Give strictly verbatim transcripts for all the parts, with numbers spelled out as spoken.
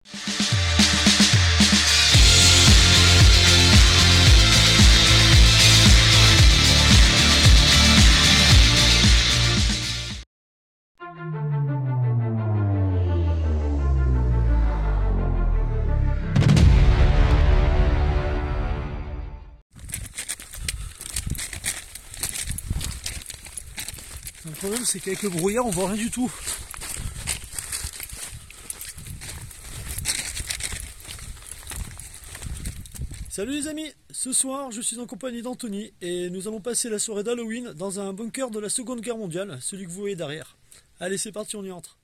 Le problème c'est qu'avec le brouillard on voit rien du tout. Salut les amis, ce soir je suis en compagnie d'Anthony et nous allons passer la soirée d'Halloween dans un bunker de la Seconde Guerre mondiale, celui que vous voyez derrière. Allez c'est parti, on y entre.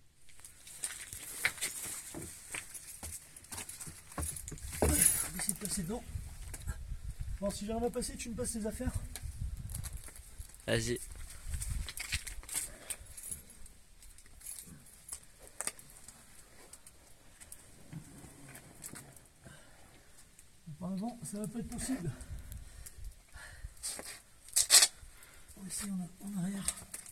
On va essayer de passer dedans. Bon, si j'arrive à passer, tu me passes les affaires? Vas-y. Apparemment, ça va pas être possible. On va essayer en, en arrière.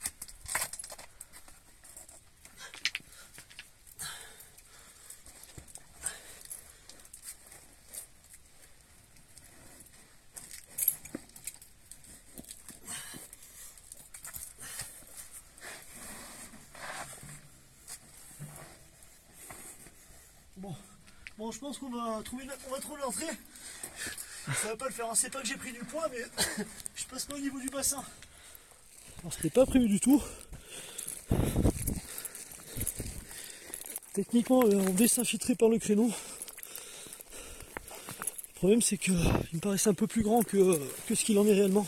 Bon, bon, je pense qu'on va trouver, on va trouver l'entrée. Ça va pas le faire, hein. C'est pas que j'ai pris du poids, mais je passe pas au niveau du bassin. Alors c'était pas prévu du tout. Techniquement, on devait s'infiltrer par le créneau. Le problème c'est que il me paraissait un peu plus grand que, que ce qu'il en est réellement.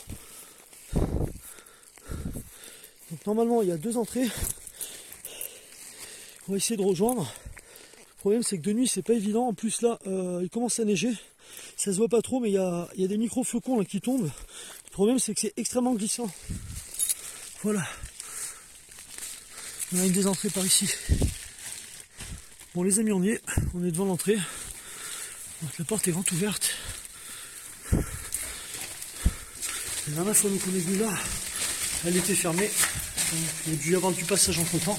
Donc normalement il y a deux entrées. On va essayer de rejoindre. Le problème c'est que de nuit c'est pas évident. En plus là, euh, il commence à neiger. Ça se voit pas trop, mais il y a, y a des micro-flocons là qui tombent. Le problème c'est que c'est extrêmement glissant. Voilà. On a une des entrées par ici. Bon les amis, on y est. On est devant l'entrée. Donc, la porte est grande ouverte. La dernière fois qu'on est venu là, elle était fermée. Donc, il y a dû y avoir du passage entre temps.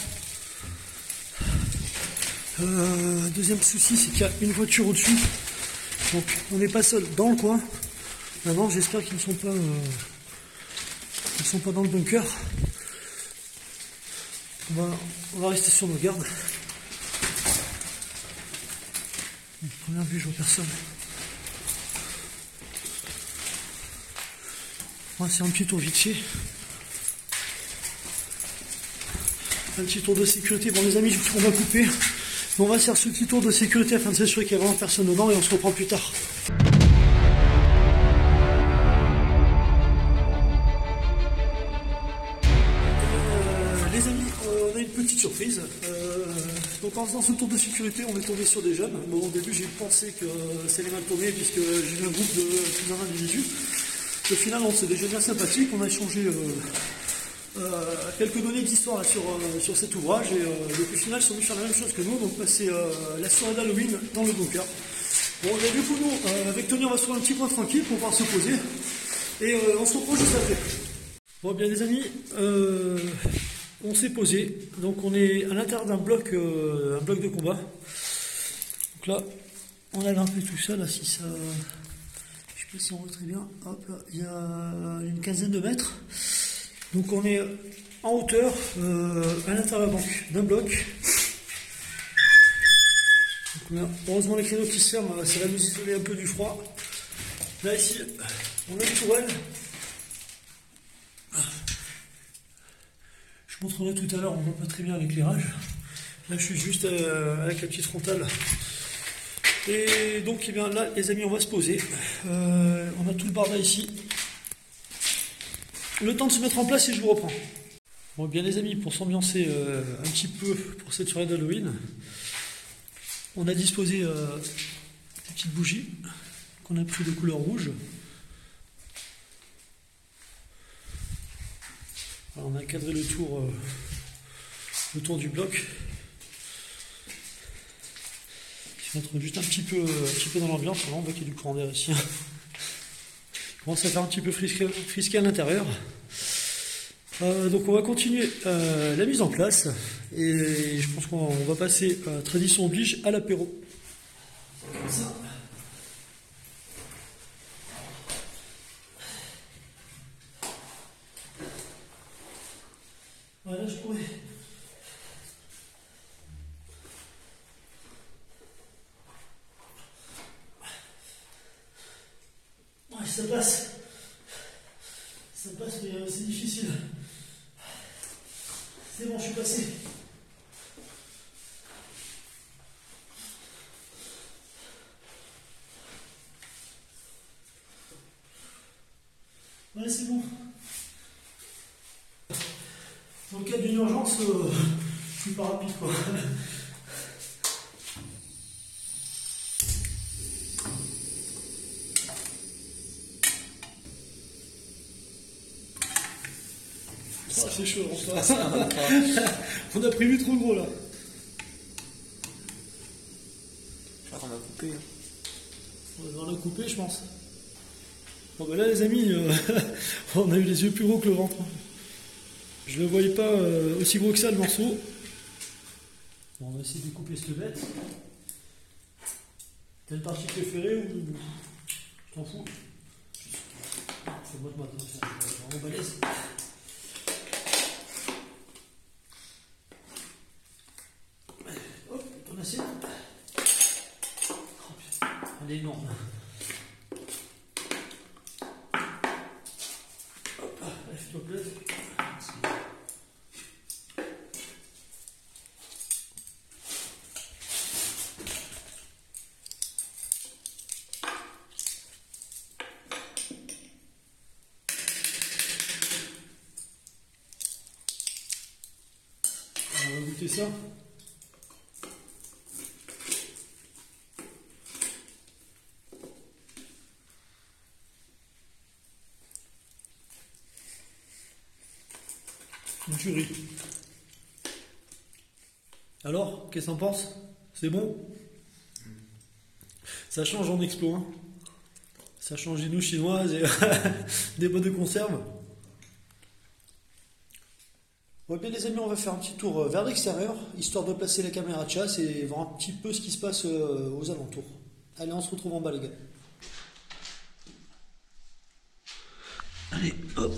Euh, deuxième souci, c'est qu'il y a une voiture au-dessus. Donc on n'est pas seul dans le coin. Maintenant j'espère qu'ils ne sont pas euh, ils sont pas dans le bunker. On va, on va rester sur nos gardes. Donc, première vue, je vois personne. On va faire un petit tour vite fait. Un petit tour de sécurité. Bon les amis, on va couper. On va faire ce petit tour de sécurité afin de s'assurer qu'il n'y a vraiment personne dedans et on se reprend plus tard. Euh, les amis, euh, on a une petite surprise. Euh, donc en faisant ce tour de sécurité, on est tombé sur des jeunes. Bon, au début, j'ai pensé que ça allait mal tourner puisque j'ai vu un groupe de plus d'un individus. Au final, c'est des jeunes bien sympathiques. On a échangé euh, Euh, quelques données d'histoire sur, euh, sur cet ouvrage et euh, donc au final ils sont venus faire la même chose que nous, donc passer euh, la soirée d'Halloween dans le bunker. Bon et du coup nous euh, avec Tony on va se trouver un petit point tranquille pour pouvoir se poser et euh, on se reprend juste après. Bon bien les amis, euh, on s'est posé, donc on est à l'intérieur d'un bloc, euh, un bloc de combat. Donc là on a grimpé tout ça là, si ça, je sais pas si on voit très bien, hop là, il y a une quinzaine de mètres. Donc on est en hauteur, euh, à l'intérieur d'un bloc. Donc on a, heureusement les créneaux qui se ferment, ça va nous isoler un peu du froid. Là ici, on a une tourelle. Je montrerai tout à l'heure, on ne voit pas très bien l'éclairage. Là je suis juste euh, avec la petite frontale. Et donc eh bien, là les amis on va se poser. Euh, on a tout le barda ici. Le temps de se mettre en place et je vous reprends. Bon bien les amis, pour s'ambiancer euh, un petit peu pour cette soirée d'Halloween, on a disposé euh, des petites bougies qu'on a pris de couleur rouge. Alors, on a cadré le tour, euh, le tour du bloc. Je vais mettre juste un petit peu, un petit peu dans l'ambiance. On voit qu'il y a du courant d'air ici. Il commence à faire un petit peu frisqué, frisqué à l'intérieur. Euh, donc on va continuer euh, la mise en place et je pense qu'on va passer euh, tradition oblige à l'apéro. Comme ça. Voilà, je pourrais. Ouais, ça passe. Ça passe, mais euh, c'est difficile. C'est bon, je suis passé. Ouais, c'est bon. Dans le cas d'une urgence, euh, je suis pas rapide, quoi. Ah, c'est chaud, enfin. On a prévu trop gros là. Je crois qu'on va couper. On va devoir la couper, je pense. Bon, ben là, les amis, euh, on a eu les yeux plus gros que le ventre. Je ne le voyais pas euh, aussi gros que ça, le morceau. Bon, on va essayer de découper cette bête. T'as une partie préférée ou je t'en fous? C'est moi de moi, c'est vraiment balèze. Hop, ton assiette. Oh, putain, elle est énorme. Hop, lève-toi plaît. On va goûter ça. Une tuerie. Alors, qu'est-ce que t'en penses? C'est bon? Ça change en explo, hein. Ça change des nouilles chinoises et des boîtes de conserve. Bon, bien les amis, on va faire un petit tour vers l'extérieur, histoire de placer la caméra de chasse et voir un petit peu ce qui se passe aux alentours. Allez, on se retrouve en bas les gars. Allez, hop.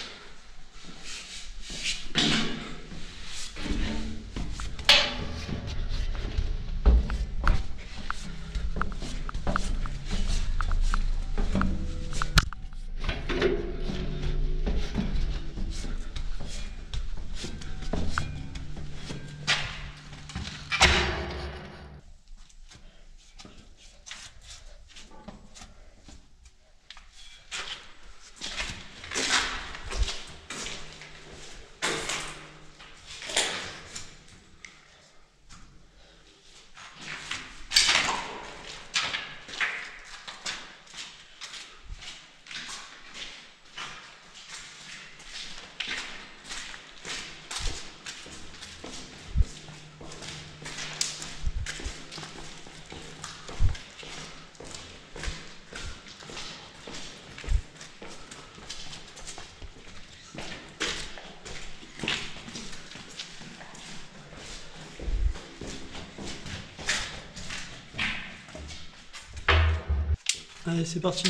Allez, c'est parti.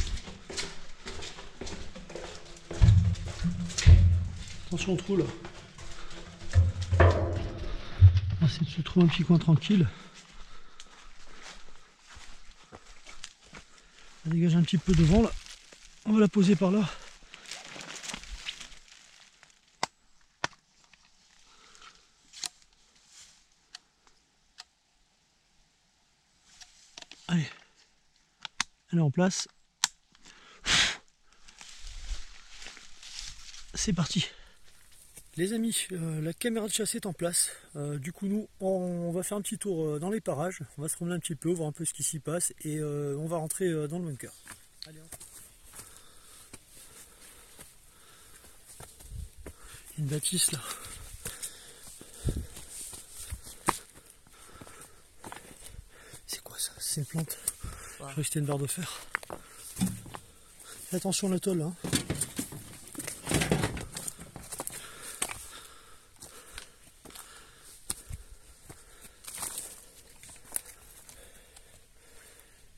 Attention au trou là. On va essayer de se trouver un petit coin tranquille. On va dégager un petit peu devant là. On va la poser par là. Allez. Elle est en place. C'est parti. Les amis, euh, la caméra de chasse est en place. Euh, du coup, nous, on, on va faire un petit tour euh, dans les parages. On va se promener un petit peu, voir un peu ce qui s'y passe et euh, on va rentrer euh, dans le bunker. Allez, on... Il y a une bâtisse là. C'est quoi ça? C'est une plante. Ouais. Je croyais que c'était une barre de fer. Fais attention à la tôle hein.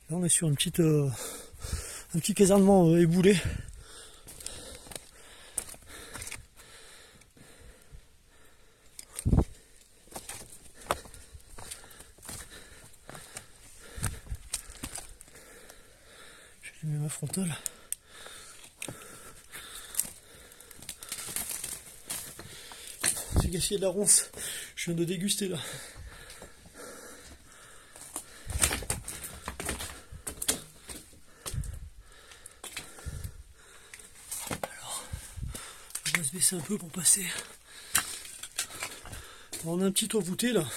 Là on est sur une petite, euh, un petit casernement euh, éboulé. J'ai mis ma frontale. C'est gaspillé de la ronce. Je viens de déguster là. On va se baisser un peu pour passer. Alors on a un petit toit voûté là.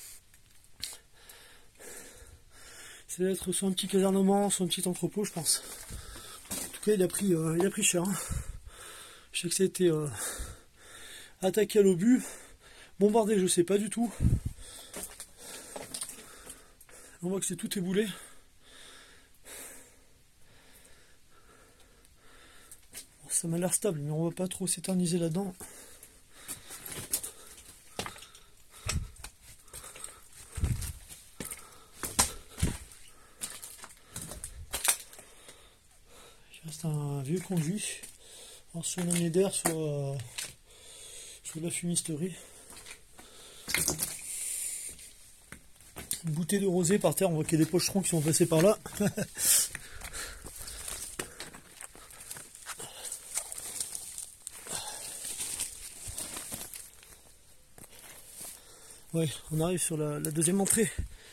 Ça va être soit un petit casernement, soit un petit entrepôt, je pense. En tout cas, il a pris, euh, il a pris cher. Hein. Je sais que ça a été euh, attaqué à l'obus, bombardé, je sais pas du tout. On voit que c'est tout éboulé. Bon, ça m'a l'air stable, mais on va pas trop s'éterniser là-dedans. C'est un vieux conduit, alors soit une année d'air, soit, euh, soit de la fumisterie. Une bouteille de rosée par terre, on voit qu'il y a des pocherons qui sont passés par là. Ouais, on arrive sur la, la deuxième entrée.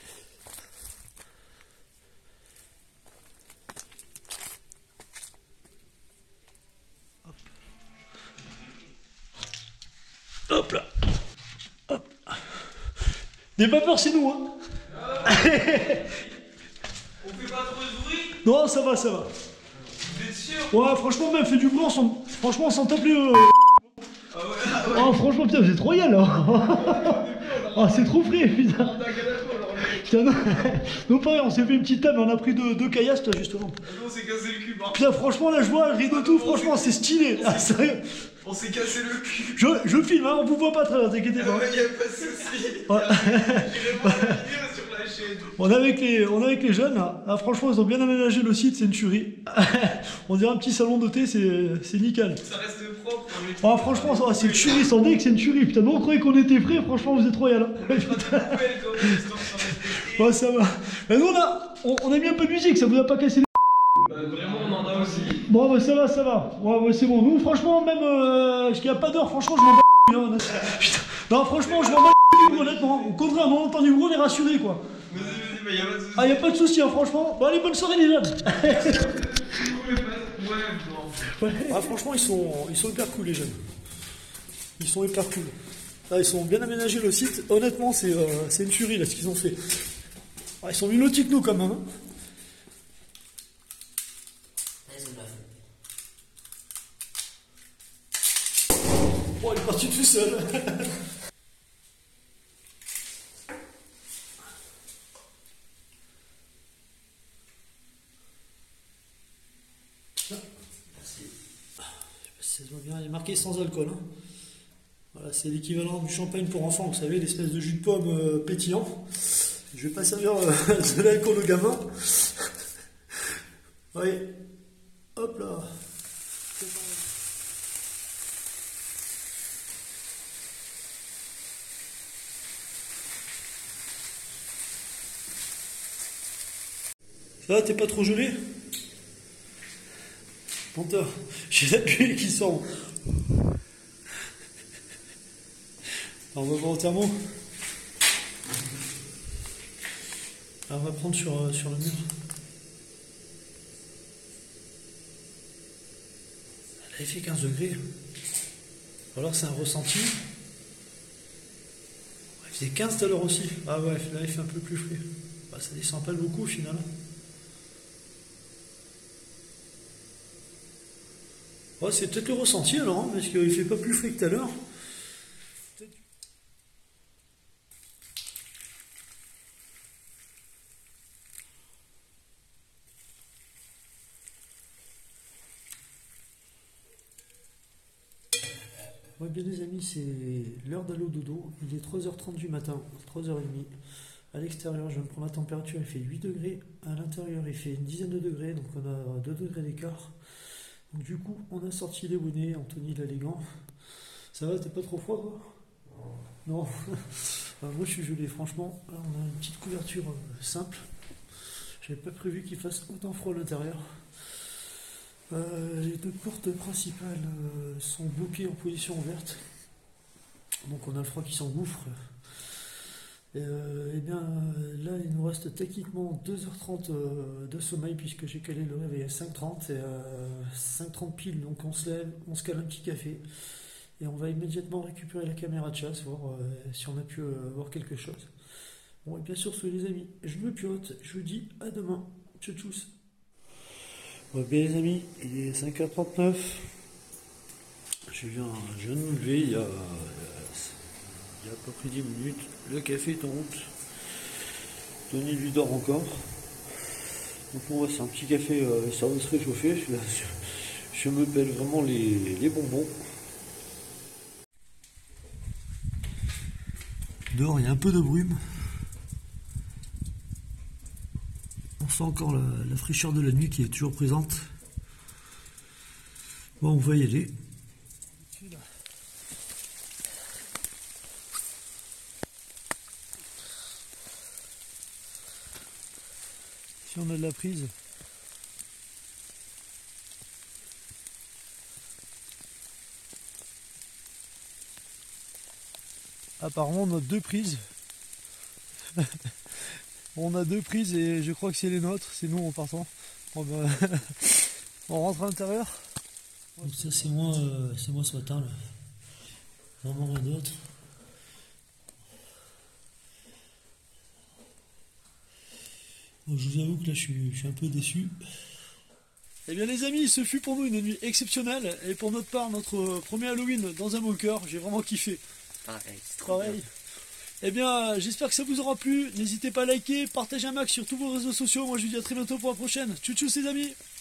Hop là. Hop. N'aie pas peur, c'est nous, hein. On fait pas trop de bruit? Non, ça va, ça va. Vous êtes sûr? Ouais, franchement, même fait du bruit, on s'en... franchement, on s'en tape les... Euh... Ah ouais, ah ouais. Oh, franchement, putain, vous êtes royal, là. Oh, c'est trop frais, putain. Putain, non, non, pareil, on s'est fait une petite table, on a pris deux, deux caillasses, là, justement. On s'est cassé le cul, par Putain, franchement, là, je vois le rideau tout, franchement, c'est stylé. Ah, sérieux. On s'est cassé le cul. Je, je filme, hein, on vous voit pas très bien, t'inquiétez Ah pas. ouais, y'a pas de soucis. Ouais. J'irai voir la vidéo sur la chaîne. On est avec les, on est avec les jeunes, là. Ah, franchement, ils ont bien aménagé le site, c'est une tuerie. On dirait un petit salon de thé, c'est nickel. Ça reste propre. Ah, franchement, ça, c'est une tuerie, sans deck, c'est une tuerie. Putain, nous on croyait qu'on était frais, franchement, vous êtes royal. Hein. Ouais, ça va. Mais nous, on a, on, on a mis un peu de musique, ça vous a pas cassé les... Bah, vraiment, on en a aussi. Bon, bah, ça va, ça va. Ouais, ouais, c'est bon. Nous, franchement, même, euh, parce qu'il n'y a pas d'heure, franchement, je m'en bats les couilles, hein. Putain. Non, franchement, je m'en bats les couilles, honnêtement. Au contraire, on entend du bruit, on est rassurés, quoi. Vas-y, vas-y, mais y'a pas de soucis. Ah, y a pas de soucis, hein, franchement. Bon, allez, bonne soirée, les jeunes. Ouais, ah, franchement, ils sont, ils sont hyper cool, les jeunes. Ils sont hyper cool. Ah, ils sont bien aménagés le site. Honnêtement, c'est euh, c'est une tuerie, là, ce qu'ils ont fait. Ah, ils sont mieux lotis que nous, quand même. Hein. Oh, il est parti tout seul. Ça se voit bien, il est marqué sans alcool. Hein. Voilà, c'est l'équivalent du champagne pour enfants, vous savez, l'espèce de jus de pomme euh, pétillant. Je vais pas servir euh, de l'alcool aux gamins. Oui. Hop là. Ça va, t'es pas trop gelé? Menteur, j'ai la buée qui sort. Alors, on va voir au thermo. Alors, on va prendre sur, euh, sur le mur. Là, il fait quinze degrés. Ou alors c'est un ressenti. Il faisait quinze tout à l'heure aussi. Ah ouais, là il fait un peu plus frais. Bah, ça descend pas beaucoup au final. Ouais, c'est peut-être le ressenti alors, hein, parce qu'il fait pas plus frais que tout à l'heure. Ouais, bien les amis, c'est l'heure d'aller au dodo. Il est trois heures trente du matin, trois heures trente. À l'extérieur, je viens de prendre la température, il fait huit degrés. À l'intérieur, il fait une dizaine de degrés, donc on a deux degrés d'écart. Donc du coup, on a sorti les bonnets, Anthony il a les gants. Ça va, t'es pas trop froid toi? Non. euh, moi je suis gelé, franchement. Là, on a une petite couverture euh, simple. J'avais pas prévu qu'il fasse autant froid à l'intérieur. Euh, les deux portes principales euh, sont bloquées en position ouverte. Donc on a le froid qui s'engouffre. Et, euh, et bien là il nous reste techniquement deux heures trente euh, de sommeil puisque j'ai calé le réveil à cinq heures trente et euh, cinq heures trente pile, donc on se lève, on se cale un petit café et on va immédiatement récupérer la caméra de chasse, voir euh, si on a pu euh, voir quelque chose. Bon et bien sûr soyez les amis, je me piote, je vous dis à demain, tchau tchous. Ouais, bien les amis, il est cinq heures trente-neuf, je viens, je viens de me lever il y a... Il y a à peu près dix minutes, le café est en route. Tony lui dort encore. Donc on va c'est un petit café euh, service réchauffé. Je, je, je me pèle vraiment les, les bonbons. Dehors il y a un peu de brume. On sent encore la, la fraîcheur de la nuit qui est toujours présente. Bon, on va y aller. Si on a de la prise. Apparemment on a deux prises. On a deux prises et je crois que c'est les nôtres, c'est nous en partant. Bon ben, on rentre à l'intérieur. Donc ça c'est moi, euh, c'est moi ce matin là. Vraiment rien d'autre. Bon, je vous avoue que là je suis, je suis un peu déçu. Eh bien les amis, ce fut pour nous une nuit exceptionnelle et pour notre part notre premier Halloween dans un bunker, j'ai vraiment kiffé. Pareil, c'est trop Pareil. bien. Eh bien j'espère que ça vous aura plu, n'hésitez pas à liker, partager un max sur tous vos réseaux sociaux, moi je vous dis à très bientôt pour la prochaine. Tchou tchou les amis.